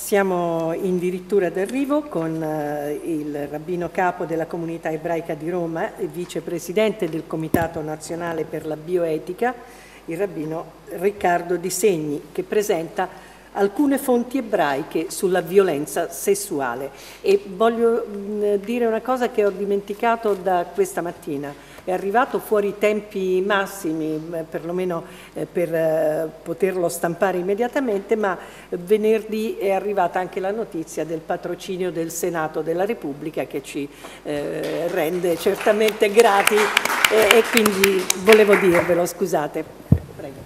Siamo in dirittura d'arrivo con il rabbino capo della comunità ebraica di Roma e vicepresidente del Comitato Nazionale per la Bioetica, il rabbino Riccardo Di Segni, che presenta alcune fonti ebraiche sulla violenza sessuale. E voglio dire una cosa che ho dimenticato da questa mattina. È arrivato fuori i tempi massimi, perlomeno per poterlo stampare immediatamente, ma venerdì è arrivata anche la notizia del patrocinio del Senato della Repubblica, che ci rende certamente grati e quindi volevo dirvelo, scusate. Prego.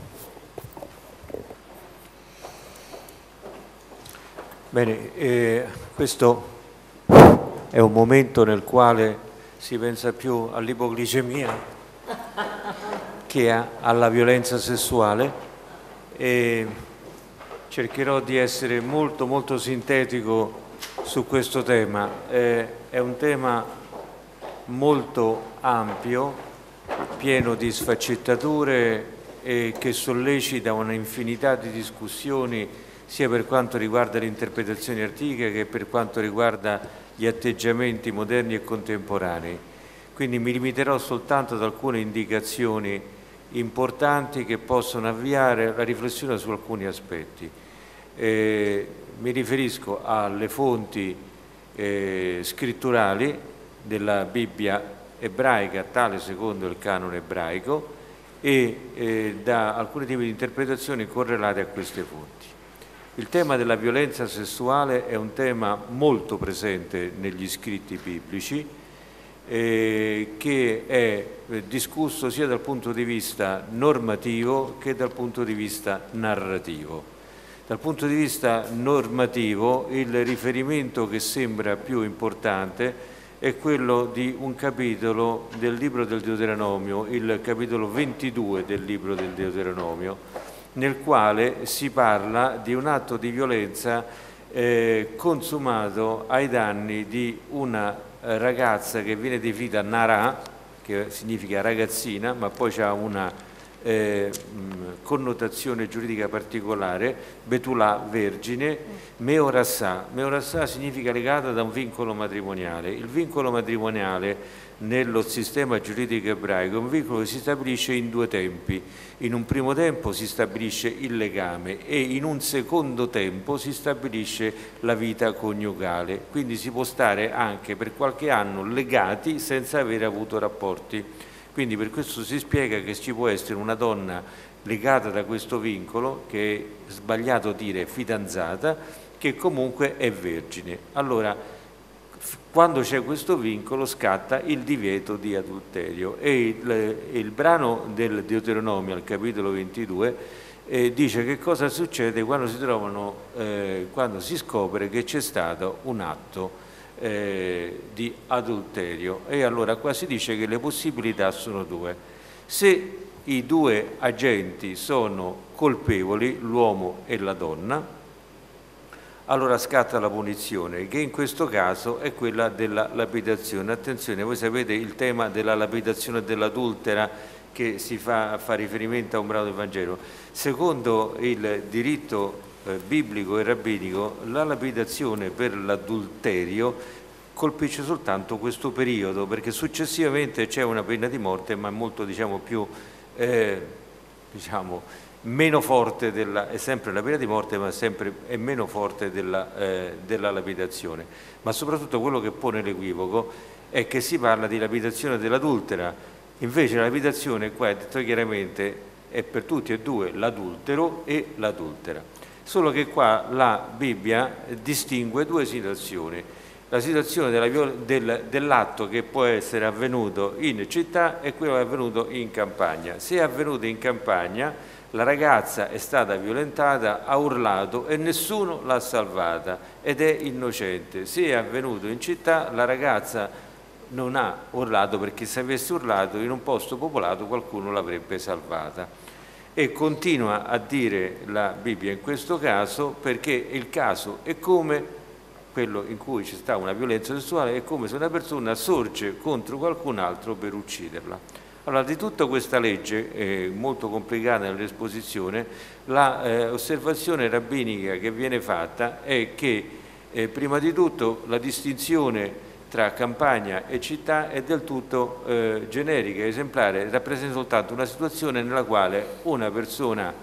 Bene, questo è un momento nel quale si pensa più all'ipoglicemia che alla violenza sessuale, e cercherò di essere molto sintetico su questo tema. È un tema molto ampio, pieno di sfaccettature e che sollecita un'infinità di discussioni sia per quanto riguarda l'interpretazione artitica che per quanto riguarda gli atteggiamenti moderni e contemporanei. Quindi mi limiterò soltanto ad alcune indicazioni importanti che possono avviare la riflessione su alcuni aspetti. Mi riferisco alle fonti scritturali della Bibbia ebraica, tale secondo il canone ebraico, e da alcuni tipi di interpretazioni correlate a queste fonti. Il tema della violenza sessuale è un tema molto presente negli scritti biblici, che è discusso sia dal punto di vista normativo che dal punto di vista narrativo. Dal punto di vista normativo, il riferimento che sembra più importante è quello di un capitolo del libro del Deuteronomio, il capitolo 22 del libro del Deuteronomio, nel quale si parla di un atto di violenza consumato ai danni di una ragazza che viene definita Nara, che significa ragazzina, ma poi ha una connotazione giuridica particolare, Betulà, vergine, Meorassà. Meorassà significa legata da un vincolo matrimoniale. Il vincolo matrimoniale nello sistema giuridico ebraico è un vincolo che si stabilisce in due tempi. In un primo tempo si stabilisce il legame e in un secondo tempo si stabilisce la vita coniugale. Quindi si può stare anche per qualche anno legati senza aver avuto rapporti. Quindi per questo si spiega che ci può essere una donna legata da questo vincolo, che è sbagliato dire fidanzata, che comunque è vergine. Allora, quando c'è questo vincolo scatta il divieto di adulterio, e il brano del Deuteronomio al capitolo 22 dice che cosa succede quando quando si scopre che c'è stato un atto di adulterio. E allora qua si dice che le possibilità sono due: se i due agenti sono colpevoli, l'uomo e la donna, allora scatta la punizione, che in questo caso è quella della lapidazione. Attenzione, voi sapete il tema della lapidazione dell'adultera, che si fa riferimento a un brano del Vangelo. Secondo il diritto biblico e rabbinico, la lapidazione per l'adulterio colpisce soltanto questo periodo, perché successivamente c'è una pena di morte, ma è molto più meno forte è sempre la pena di morte, ma è meno forte della lapidazione. Ma soprattutto quello che pone l'equivoco è che si parla di lapidazione dell'adultera. Invece la lapidazione, qua è detto chiaramente, è per tutti e due, l'adultero e l'adultera. Solo che qua la Bibbia distingue due situazioni: la situazione dell'atto che può essere avvenuto in città e quello che è avvenuto in campagna. Se è avvenuto in campagna, la ragazza è stata violentata, ha urlato e nessuno l'ha salvata ed è innocente. Se è avvenuto in città, la ragazza non ha urlato, perché se avesse urlato in un posto popolato qualcuno l'avrebbe salvata. E continua a dire la Bibbia in questo caso, perché il caso è come quello in cui c'è stata una violenza sessuale, è come se una persona sorge contro qualcun altro per ucciderla. Allora, di tutta questa legge, molto complicata nell'esposizione, l'osservazione rabbinica che viene fatta è che prima di tutto la distinzione tra campagna e città è del tutto generica, esemplare, rappresenta soltanto una situazione nella quale una persona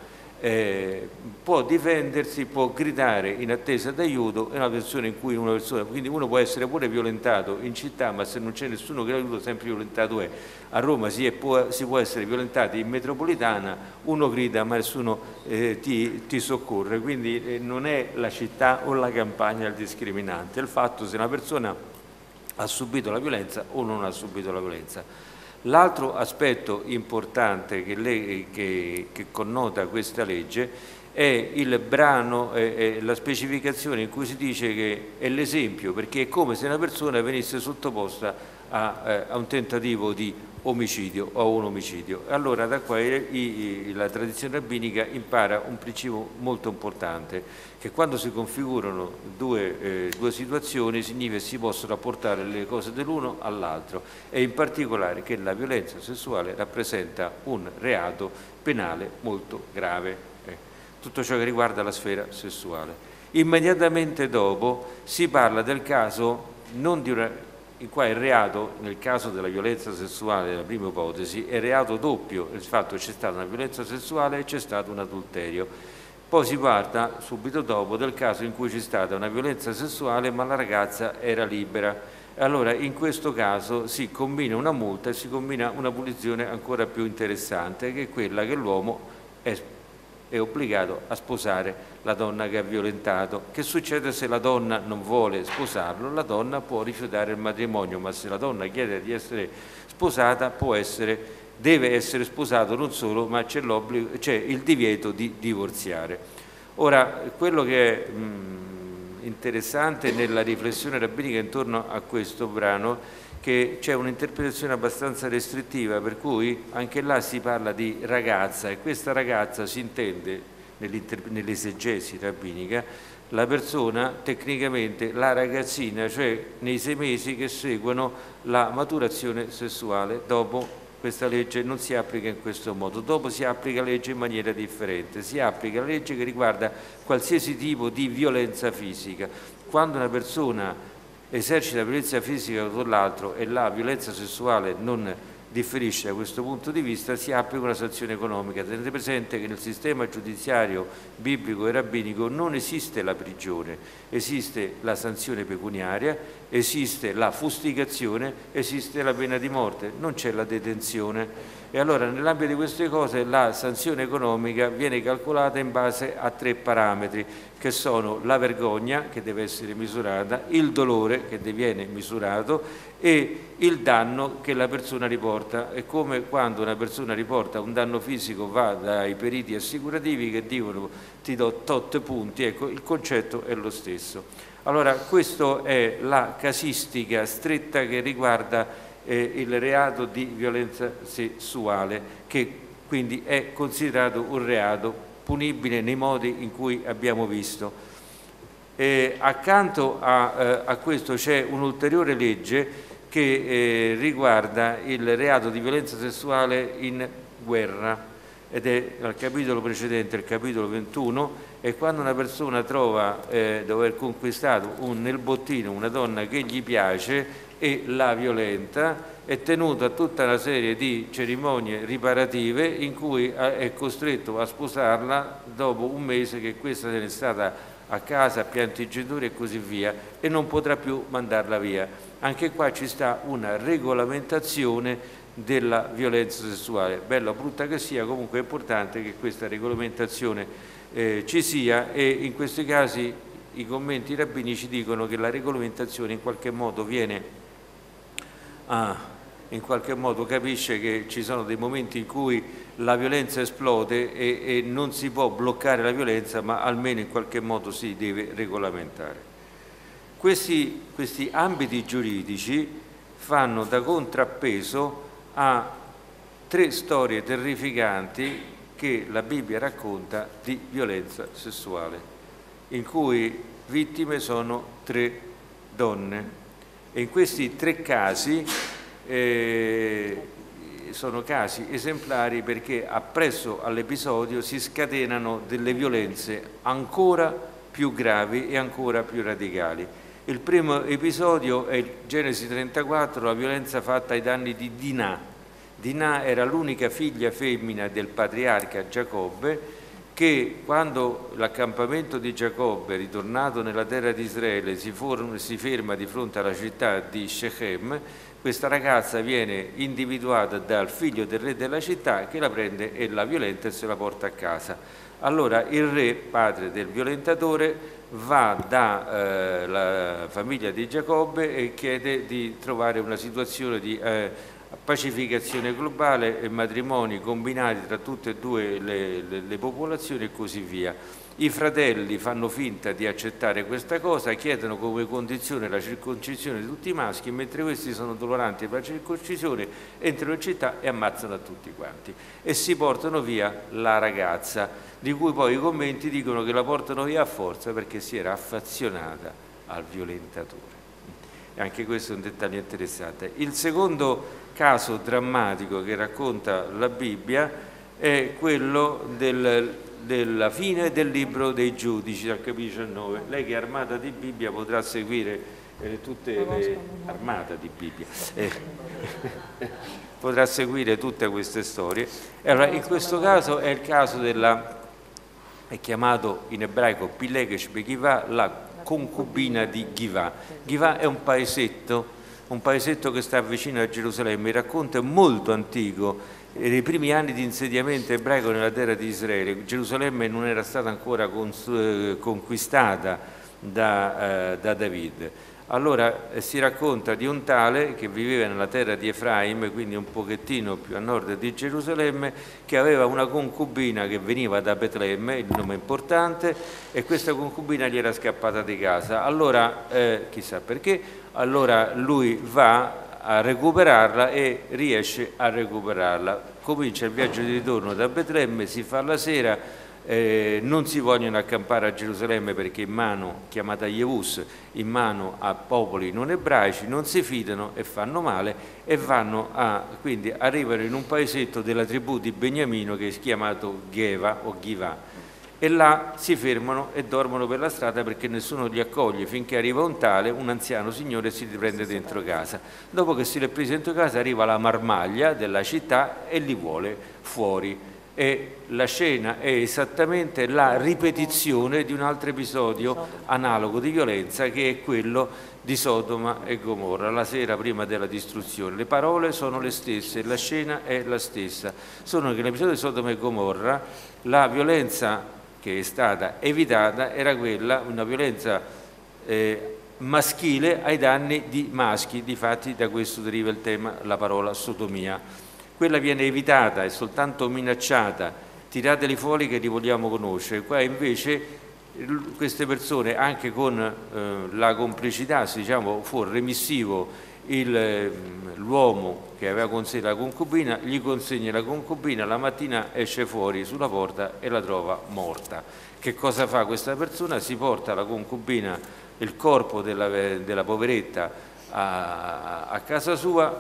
può difendersi, può gridare in attesa d'aiuto, è una situazione in cui quindi uno può essere pure violentato in città, ma se non c'è nessuno che l'aiuta sempre violentato è. A Roma si può essere violentati in metropolitana, uno grida ma nessuno ti soccorre, quindi non è la città o la campagna il discriminante, è il fatto se una persona ha subito la violenza o non ha subito la violenza. L'altro aspetto importante che connota questa legge è il brano, la specificazione in cui si dice che è l'esempio, perché è come se una persona venisse sottoposta a un tentativo di omicidio o a un omicidio. Allora da qua la tradizione rabbinica impara un principio molto importante, che quando si configurano due situazioni significa che si possono apportare le cose dell'uno all'altro, e in particolare che la violenza sessuale rappresenta un reato penale molto grave, tutto ciò che riguarda la sfera sessuale. Immediatamente dopo si parla del caso non di una in qua il reato, nel caso della violenza sessuale, nella prima ipotesi, è reato doppio, il fatto che c'è stata una violenza sessuale e c'è stato un adulterio. Poi si parla subito dopo del caso in cui c'è stata una violenza sessuale ma la ragazza era libera. Allora in questo caso si combina una multa e si combina una punizione ancora più interessante, che è quella che l'uomo è obbligato a sposare la donna che ha violentato. Che succede se la donna non vuole sposarlo? La donna può rifiutare il matrimonio, ma se la donna chiede di essere sposata deve essere sposato non solo, ma c'è il divieto di divorziare. Ora, quello che è interessante nella riflessione rabbinica intorno a questo brano, che c'è un'interpretazione abbastanza restrittiva, per cui anche là si parla di ragazza, e questa ragazza si intende nell'esegesi rabbinica la persona, tecnicamente la ragazzina, cioè nei 6 mesi che seguono la maturazione sessuale. Dopo questa legge non si applica in questo modo, dopo si applica la legge in maniera differente, si applica la legge che riguarda qualsiasi tipo di violenza fisica. Quando una persona esercita violenza fisica con l'altro e la violenza sessuale non differisce da questo punto di vista, si applica una sanzione economica. Tenete presente che nel sistema giudiziario biblico e rabbinico non esiste la prigione, esiste la sanzione pecuniaria, esiste la fustigazione, esiste la pena di morte, non c'è la detenzione. E allora nell'ambito di queste cose la sanzione economica viene calcolata in base a 3 parametri, che sono la vergogna, che deve essere misurata, il dolore, che viene misurato, e il danno che la persona riporta. È come quando una persona riporta un danno fisico, va dai periti assicurativi che dicono ti do tot punti, ecco, il concetto è lo stesso. Allora questa è la casistica stretta che riguarda il reato di violenza sessuale, che quindi è considerato un reato punibile nei modi in cui abbiamo visto. Accanto a questo c'è un'ulteriore legge che riguarda il reato di violenza sessuale in guerra, ed è al capitolo precedente, il capitolo 21, e quando una persona trova dopo aver conquistato nel bottino una donna che gli piace e la violenta, è tenuto a tutta una serie di cerimonie riparative in cui è costretto a sposarla dopo un mese che questa se n'è stata a casa, a pianto i genitori e così via, e non potrà più mandarla via. Anche qua ci sta una regolamentazione della violenza sessuale, bella o brutta che sia, comunque è importante che questa regolamentazione ci sia, e in questi casi i commenti rabbinici dicono che la regolamentazione in qualche modo in qualche modo capisce che ci sono dei momenti in cui la violenza esplode e non si può bloccare la violenza, ma almeno in qualche modo si deve regolamentare. Questi ambiti giuridici fanno da contrappeso a 3 storie terrificanti che la Bibbia racconta di violenza sessuale, in cui vittime sono 3 donne. E in questi 3 casi sono casi esemplari perché appresso all'episodio si scatenano delle violenze ancora più gravi e ancora più radicali. Il primo episodio è Genesi 34, la violenza fatta ai danni di Dinah. Dinah era l'unica figlia femmina del patriarca Giacobbe, che quando l'accampamento di Giacobbe, ritornato nella terra di Israele, si ferma di fronte alla città di Shechem, questa ragazza viene individuata dal figlio del re della città, che la prende e la violenta e se la porta a casa. Allora il re, padre del violentatore, va dalla famiglia di Giacobbe e chiede di trovare una situazione di pacificazione globale e matrimoni combinati tra tutte e due le popolazioni e così via. I fratelli fanno finta di accettare questa cosa, chiedono come condizione la circoncisione di tutti i maschi, mentre questi sono doloranti per la circoncisione, entrano in città e ammazzano a tutti quanti e si portano via la ragazza, di cui poi i commenti dicono che la portano via a forza perché si era affezionata al violentatore. E anche questo è un dettaglio interessante. Il secondo caso drammatico che racconta la Bibbia è quello della fine del libro dei Giudici, al capitolo 19. Lei che è armata di Bibbia potrà seguire tutte le armate di Bibbia. Potrà seguire tutte queste storie. Allora, in questo caso è il caso è chiamato in ebraico Pilegesh Begivah, la concubina di Givà. Givà è un paesetto che sta vicino a Gerusalemme. Il racconto è molto antico, nei primi anni di insediamento ebraico nella terra di Israele. Gerusalemme non era stata ancora conquistata da David. Allora si racconta di un tale che viveva nella terra di Efraim, quindi un pochettino più a nord di Gerusalemme, che aveva una concubina che veniva da Betlemme, il nome importante, e questa concubina gli era scappata di casa. Allora, chissà perché, allora lui va a recuperarla e riesce a recuperarla. Comincia il viaggio di ritorno da Betlemme, si fa la sera. Non si vogliono accampare a Gerusalemme perché in mano, chiamata Yevus, in mano a popoli non ebraici, non si fidano e fanno male e quindi arrivano in un paesetto della tribù di Beniamino che è chiamato Geva o Givà, e là si fermano e dormono per la strada perché nessuno li accoglie finché arriva un anziano signore, e si riprende dentro casa. Dopo che si li è presi dentro casa arriva la marmaglia della città e li vuole fuori. E la scena è esattamente la ripetizione di un altro episodio analogo di violenza, che è quello di Sodoma e Gomorra, la sera prima della distruzione. Le parole sono le stesse, la scena è la stessa, solo che nell'episodio di Sodoma e Gomorra la violenza che è stata evitata era una violenza maschile ai danni di maschi. Difatti da questo deriva il tema, la parola sodomia. Quella viene evitata, è soltanto minacciata, tirateli fuori che li vogliamo conoscere. Qua invece queste persone, anche con la complicità, diciamo, fu remissivo l'uomo che aveva con sé la concubina, gli consegna la concubina, la mattina esce fuori sulla porta e la trova morta. Che cosa fa questa persona? Si porta la concubina, il corpo della poveretta a casa sua,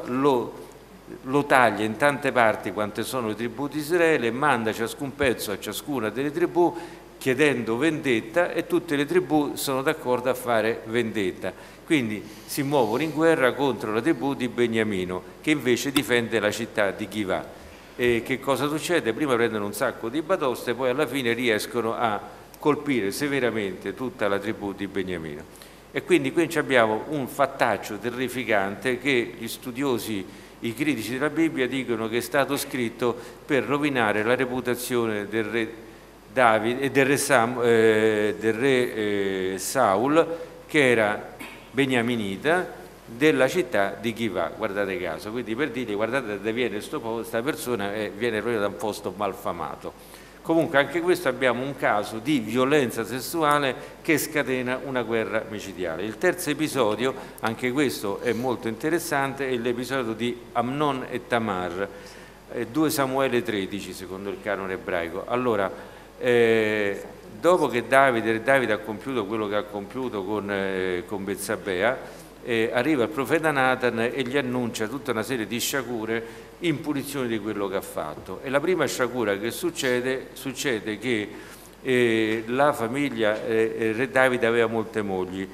lo taglia in tante parti quante sono le tribù di Israele, manda ciascun pezzo a ciascuna delle tribù chiedendo vendetta, e tutte le tribù sono d'accordo a fare vendetta. Quindi si muovono in guerra contro la tribù di Beniamino, che invece difende la città di Givà. E che cosa succede? Prima prendono un sacco di batoste, poi alla fine riescono a colpire severamente tutta la tribù di Beniamino. E quindi qui abbiamo un fattaccio terrificante che gli studiosi, i critici della Bibbia, dicono che è stato scritto per rovinare la reputazione del re Davide e del re Saul, che era beniaminita, della città di Givà. Guardate caso, quindi per dire, guardate da viene questa persona e viene proprio da un posto malfamato. Comunque anche questo abbiamo un caso di violenza sessuale che scatena una guerra micidiale. Il terzo episodio, anche questo è molto interessante, è l'episodio di Amnon e Tamar, 2 Samuele 13 secondo il canone ebraico. Allora, dopo che Davide ha compiuto quello che ha compiuto con Betsabea, arriva il profeta Nathan e gli annuncia tutta una serie di sciagure in punizione di quello che ha fatto. E la prima sciagura che succede che la famiglia Re Davide aveva molte mogli,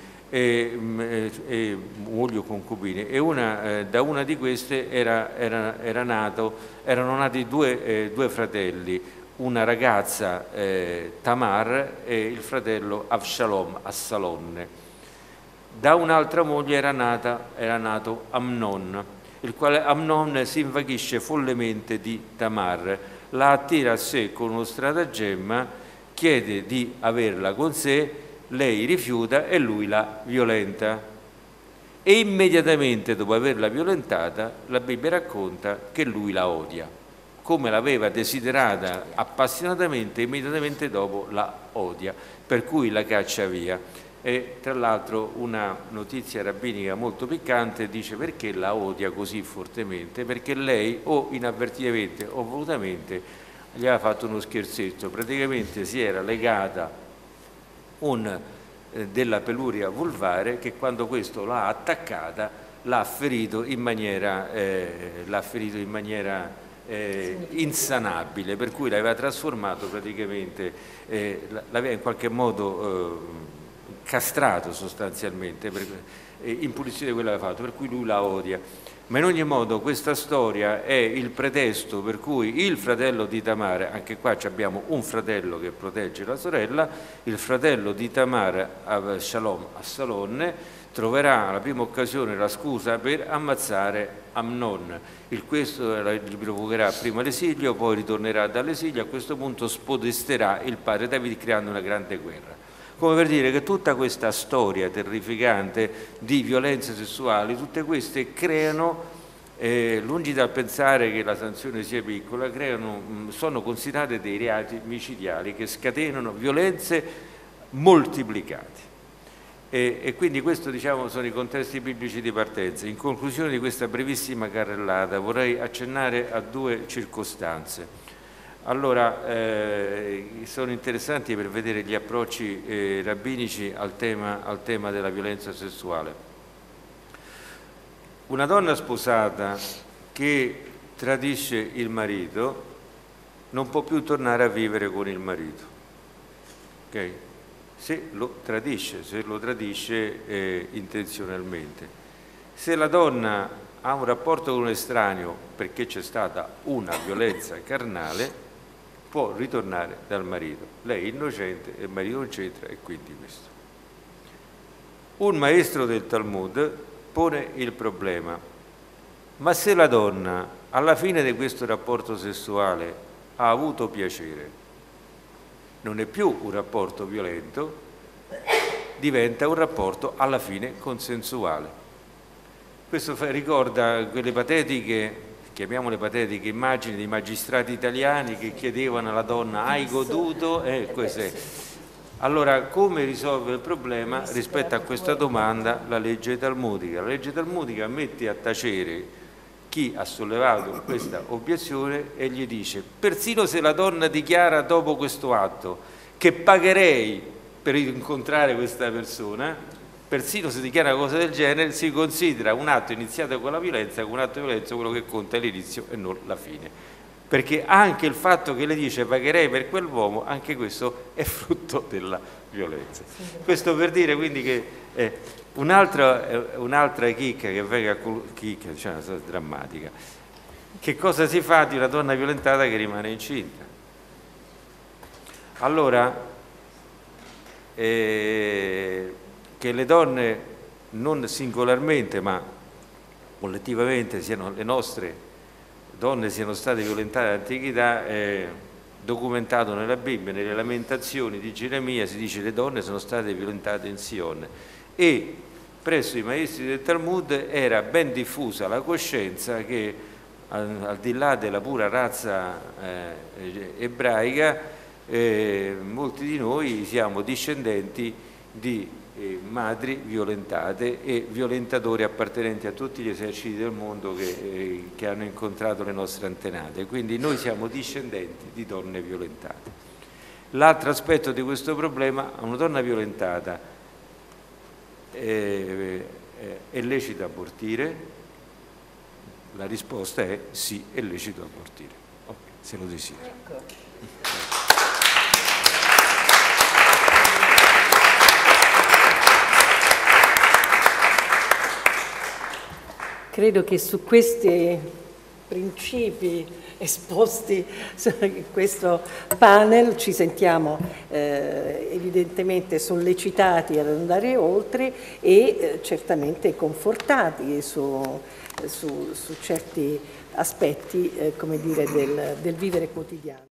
mogli o concubine, e da una di queste erano nati due fratelli, una ragazza Tamar e il fratello Absalom. Da un'altra moglie era nato Amnon, il quale Amnon si invaghisce follemente di Tamar, la attira a sé con uno stratagemma, chiede di averla con sé, lei rifiuta e lui la violenta. E immediatamente dopo averla violentata, la Bibbia racconta che lui la odia. Come l'aveva desiderata appassionatamente, immediatamente dopo la odia, per cui la caccia via. E tra l'altro una notizia rabbinica molto piccante dice perché la odia così fortemente, perché lei o inavvertitamente o volutamente gli aveva fatto uno scherzetto, praticamente si era legata della peluria vulvare che quando questo l'ha attaccata l'ha ferito in maniera insanabile, per cui l'aveva trasformato praticamente, l'aveva in qualche modo castrato sostanzialmente in punizione di quello che aveva fatto, per cui lui la odia. Ma in ogni modo questa storia è il pretesto per cui il fratello di Tamar, anche qua abbiamo un fratello che protegge la sorella, il fratello di Tamar, Absalom, troverà alla prima occasione la scusa per ammazzare Amnon. Questo gli provocherà prima l'esilio, poi ritornerà dall'esilio, a questo punto spodesterà il padre Davide creando una grande guerra. Come per dire che tutta questa storia terrificante di violenze sessuali, tutte queste creano, lungi dal pensare che la sanzione sia piccola, sono considerate dei reati micidiali che scatenano violenze moltiplicate. E quindi questo, diciamo, sono i contesti biblici di partenza. In conclusione di questa brevissima carrellata vorrei accennare a due circostanze. Allora, sono interessanti per vedere gli approcci rabbinici al tema della violenza sessuale. Una donna sposata che tradisce il marito non può più tornare a vivere con il marito, okay? Se lo tradisce intenzionalmente. Se la donna ha un rapporto con un estraneo perché c'è stata una violenza carnale, può ritornare dal marito. Lei è innocente e il marito non c'entra, e quindi questo. Un maestro del Talmud pone il problema: ma se la donna alla fine di questo rapporto sessuale ha avuto piacere, non è più un rapporto violento, diventa un rapporto alla fine consensuale. Questo ricorda quelle patetiche, chiamiamole patetiche, immagini di magistrati italiani che chiedevano alla donna: hai goduto? Cos'è? Allora, come risolve il problema rispetto a questa domanda la legge talmudica? La legge talmudica mette a tacere chi ha sollevato questa obiezione e gli dice: persino se la donna dichiara dopo questo atto che pagherei per incontrare questa persona, persino se dichiara una cosa del genere, si considera un atto iniziato con la violenza, con un atto di violenza quello che conta è l'inizio e non la fine. Perché anche il fatto che le dice pagherei per quell'uomo, anche questo è frutto della violenza. Questo per dire quindi che un'altra chicca che venga chicca, cioè una storia drammatica. Che cosa si fa di una donna violentata che rimane incinta? Allora, che le donne non singolarmente ma collettivamente siano le nostre donne siano state violentate nell'antichità è documentato nella Bibbia, nelle lamentazioni di Geremia si dice: le donne sono state violentate in Sion. E presso i maestri del Talmud era ben diffusa la coscienza che al di là della pura razza ebraica, molti di noi siamo discendenti di madri violentate e violentatori appartenenti a tutti gli eserciti del mondo che hanno incontrato le nostre antenate, quindi noi siamo discendenti di donne violentate. L'altro aspetto di questo problema: a una donna violentata è lecito abortire, La risposta è sì, è lecito abortire, se lo desidera. Ecco. Credo che su questi principi esposti in questo panel ci sentiamo evidentemente sollecitati ad andare oltre e certamente confortati su certi aspetti come dire, del vivere quotidiano.